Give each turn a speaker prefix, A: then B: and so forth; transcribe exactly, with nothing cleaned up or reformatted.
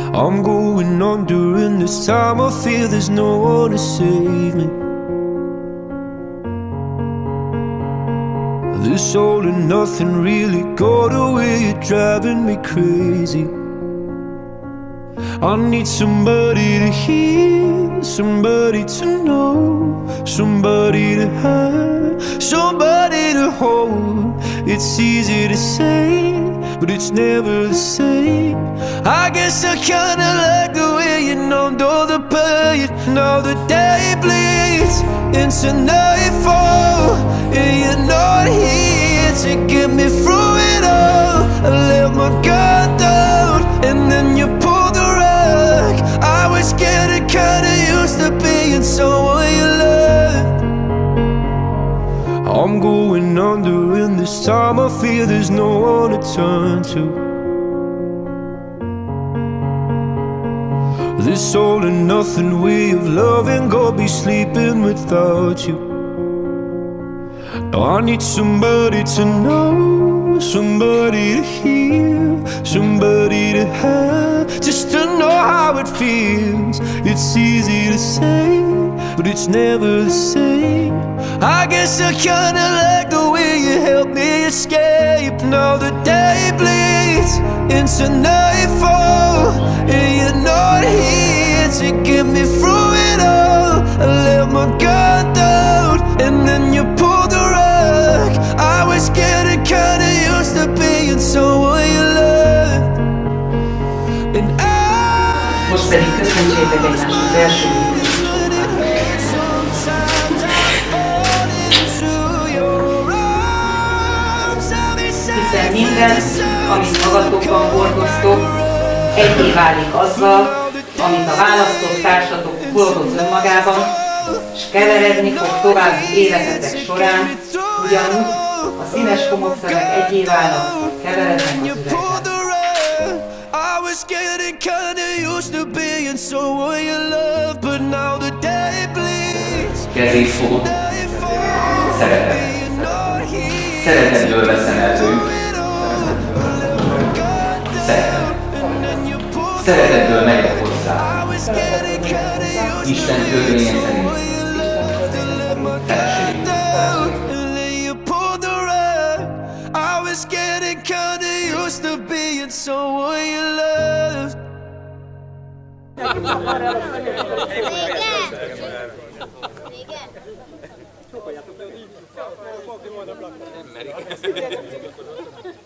A: I'm going on during this time. I feel there's no one to save me. This all and nothing really got away, you're driving me crazy. I need somebody to hear, somebody to know, somebody to have, somebody to hold. It's easy to say, but it's never the same. I guess I kinda like the way you numbed all the pain. Now the day bleeds into nightfall, and you're not here to get me through it all. I let my guard down, and then you pulled the rug. I was getting kinda used to being someone you loved. I'm going under in this time. I feel there's no one to turn to. This all and nothing way of loving, go be sleeping without you. Now I need somebody to know, somebody to hear, somebody to have, just to know how it feels. It's easy to say, but it's never the same. I guess I kinda like the way you helped me escape. Now the day bleeds into nightfall, and you're not here to get me through it all. I let my guard down, and then you pulled the rug. I was getting kinda used to being someone you loved. And I
B: most pedig köszöntsétek egymást az első hiszen minden, amit magatokban hordoztok, egyé válik azzal, amit a választott társatok hordoz önmagában, és keveredni fog további életetek során, ugyanúgy a színes homokszemek egyé válnak, keverednek az üvegben.
C: Kezét fogod, szeretet. Szeretetből veszem el tőlük. Szeretet. Szeretetből megyek hozzá. Isten törvénye szerint. Feleség.
D: Vége! Vége!